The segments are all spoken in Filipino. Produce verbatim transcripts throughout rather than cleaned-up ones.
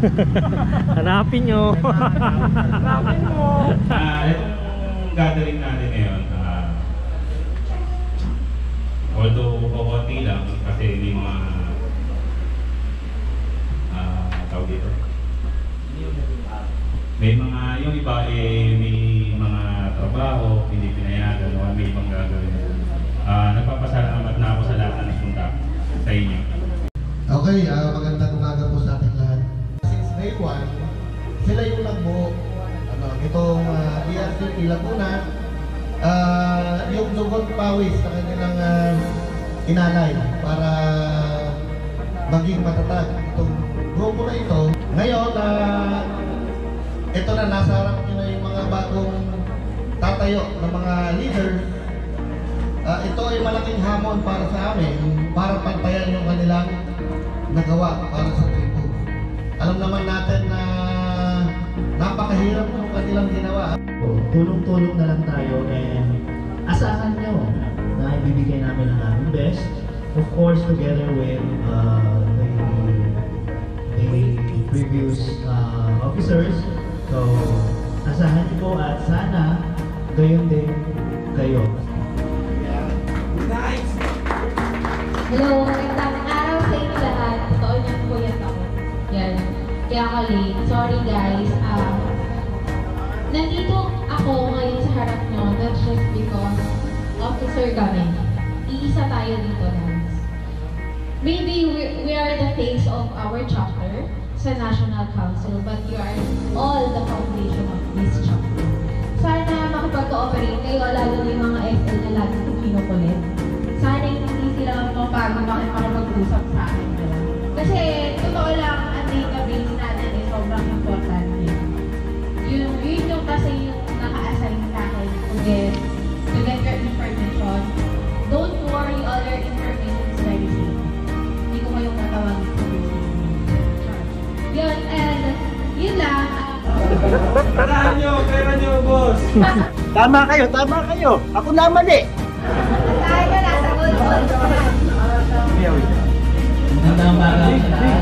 Hanapin nyo. Hanapin mo. Ah, itong gathering natin ngayon, uh, although kukunti lang kasi hindi mga uh, tawag dito. May mga, yung iba eh, may mga trabaho, hindi pinayagan o may ibang gagawin. Uh, nagpapasalamat na ako sa lahat na nagpunta sa inyo. Okay, uh, magandang umaga po sa ating lahat. Since day one, sila yung nagbuo. Ano, itong uh, E R C P Laguna, uh, yung dugot pawis sa kanilang uh, inalay para maging matatag itong grupo na ito. Ngayon, uh, ito na, nasa harap nyo na yung mga bagong tatayo ng mga leaders. Uh, ito ay malaking hamon para sa amin, para pantayan yung kanilang nagawa para sa tribo. Alam naman natin na napakahirap yung kanilang ginawa. Tulong-tulong na lang tayo and asahan nyo na ibibigay namin ang aming best. Of course, together with uh, the, the previous uh, officers. So, asahan nyo po at sana gayon din kayo. Nice! Hello, magandang araw sa inyo lahat. Totoo niyo po yan ako. Yan. Kaya ako late. Sorry guys. Um, nandito ako ngayon sa harap nyo, not just because officer kami. Iisa tayo dito, guys. Maybe we, we are the face of our chapter sa National Council, but you are all the foundation of this chapter. Sana makapag-cooperate kayo, lalo na yung mga S L na lagi kong pinukulit. Sana hindi sila mapagod makipag-usap sa akin. Kasi totoo lang, ang database natin is sobrang importante. Yun, yun yung kasi yung naka-assign sa akin to get, to get your information. Don't worry, all your information is very safe. Hindi ko kayong natawag sa yun, and yun lang. Tarahan nyo, pera nyo, boss. Tama kayo, tama kayo. Ako naman eh. Tayo ka na sa good-good. Magandang umaga sa lahat.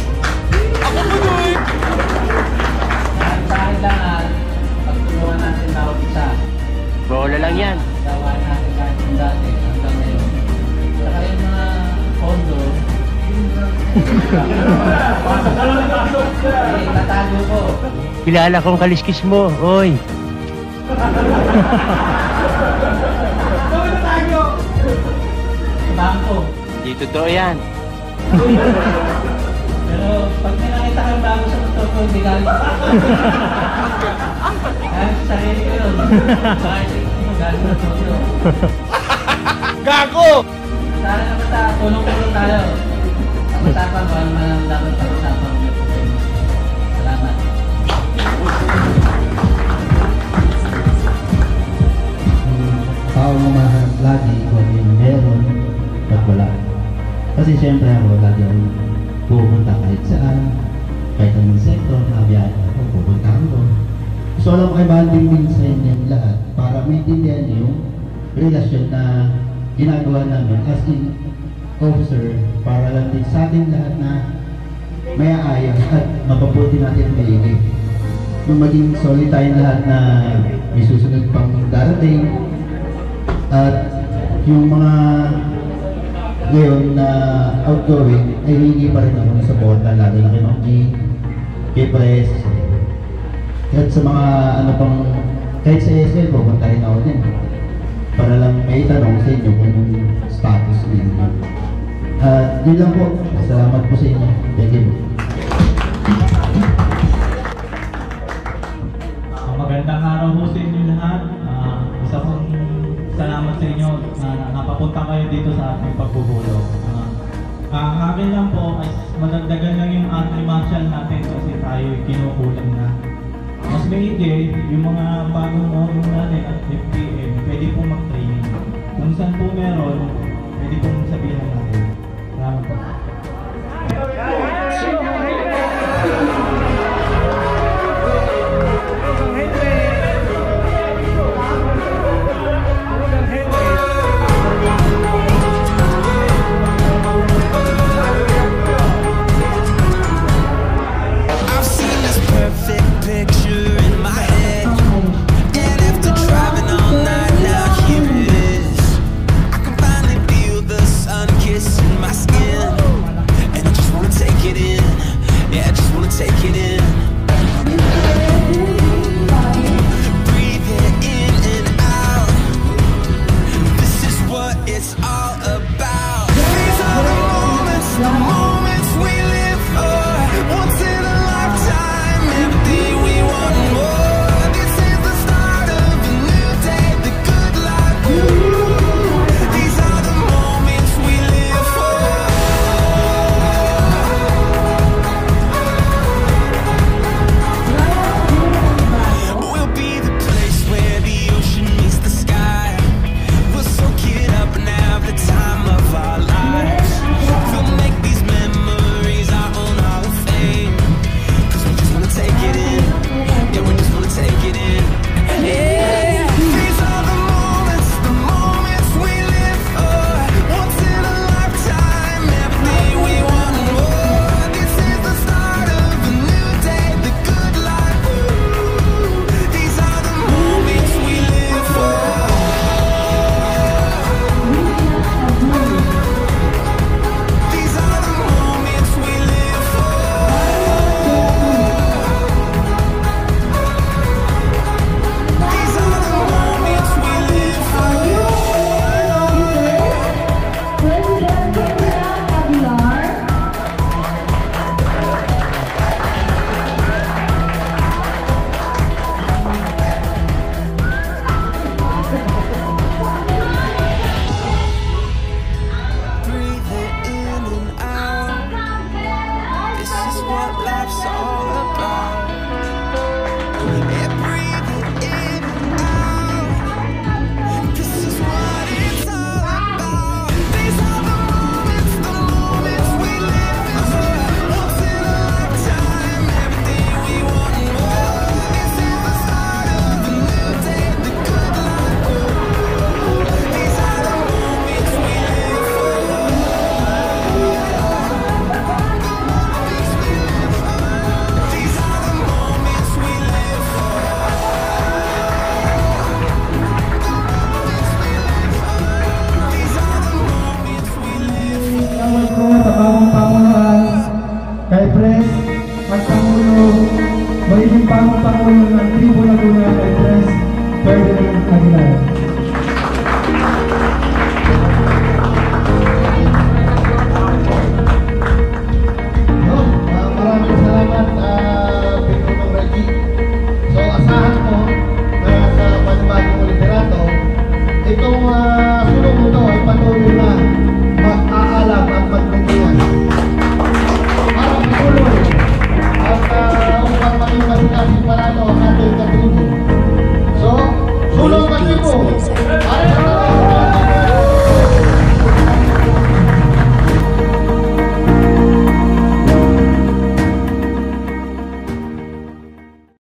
Lahat lang at pagtulungan natin bawat isa. Bola lang yan. Gawa natin kahit yung dati hanggang ngayon. Saka yung mga pondo, eh, tatago ko. Kilala kong kaliskis mo, oy. Sa bangko. Di totoo yan. Pero pag may nakita kang bago sa motor ko, hindi galing. Kahit sa sarili ko yun. Kahit mo galing sa motor ko. Gago! Sana na basta, tulong-tulong tayo. Pag-usapan ko, ano man dapat pag-usapan ko. Salamat. Tao mamahanap lagi kung yung meron at wala. Kasi siyempre ako lagi ang pupunta kahit saan, kahit anong sektor, nakabiyahe ako, pupunta ako. So alam ko kay banding din sa inyong lahat para maintindihan niyo yung relasyon na ginagawa namin as in officer para lang din sa ating lahat na may ayos at mapabuti natin maigi. Yung maging solid tayong lahat na may susunod pang darating at yung mga ngayon na outgoing ay hindi pa rin ako ng suporta lalo na kay Ma'am G, kay Press at sa mga ano pang kahit sa S L pupunta rin ako din para lang may tanong sa inyo kung yung status ninyo. At uh, yun lang po. Salamat po sa inyo. Thank you. Uh, magandang araw po sa inyo lahat. Uh, isa pong salamat sa inyo na napapunta kayo dito sa ating pagbubulong. Uh, ang akin lang po ay madagdagan lang yung anti-martial natin kasi tayo kinukulang na. Mas maigi, yung mga bagong orong natin at F P M, pwede po mag-training. Kung saan po meron, pwede pong sabihin natin. Salamat po. magiging bagong Pangulo ng Tribo Laguna kay Pres Ferdinand Aguilar.